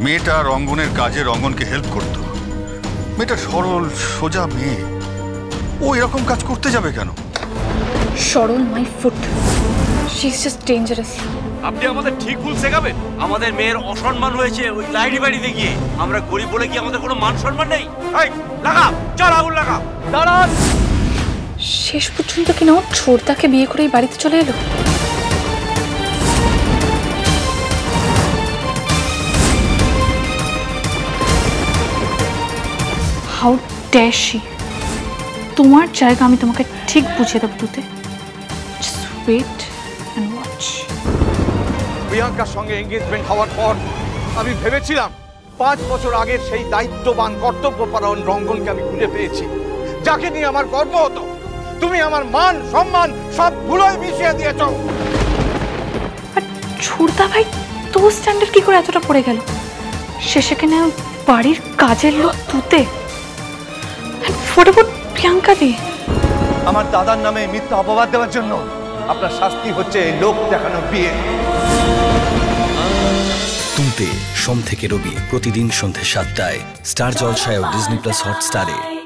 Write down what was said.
মেয়েটা রঙ্গনের কাজে রঙ্গনকে হেল্প করত। মেয়েটা সরল সোজা মেয়ে, ও এরকম কাজ করতে যাবে কেন? সরল my foot, she is just dangerous. আপনি আমাদের ঠিক ভুল শেখাবেন? আমাদের মেয়ের অসম্মান হয়েছে ওই লাইট বাড়িতে গিয়ে। আমরা গরিব বলে কি আমাদের কোনো মান সম্মান নেই? এই লাগা, চল আগুন লাগা। দাঁড়ান। শেষ পর্যন্ত কিনা ও ছোটদাকে বিয়ে করেই বাড়িতে চলে এলো। How dare she! তোমার জায়গা আমি তোমাকে ঠিক বুঝিয়ে দেবো তুতে। Just wait and watch. প্রিয়াঙ্কার সঙ্গে এঙ্গেজমেন্ট হওয়ার পর আমি ভেবেছিলাম 5 বছর আগের সেই দায়িত্ববান কর্তব্যপরায়ণ রঙ্গনকে আমি খুঁজে পেয়েছি, যাকে নিয়ে আমার গর্ব হতো। তুমি আমার মান সম্মান সবগুলোই মিশিয়ে দিয়েছো। আর ছোটদা ভাই তো স্ট্যান্ডার্ড কি করে এতটা পড়ে গেল? শেষে কেন বাড়ির কাজের লোক তুতে। প্রিয়াঙ্কা দি আমার দাদার নামে মিথ্যা অপবাদ দেওয়ার জন্য আপনার শাস্তি হচ্ছে লোক দেখানো বিয়ে। তুতে সোম থেকে রবি প্রতিদিন সন্ধ্যে 7টায় স্টার জলসায় ও ডিজনি প্লাস হটস্টারে।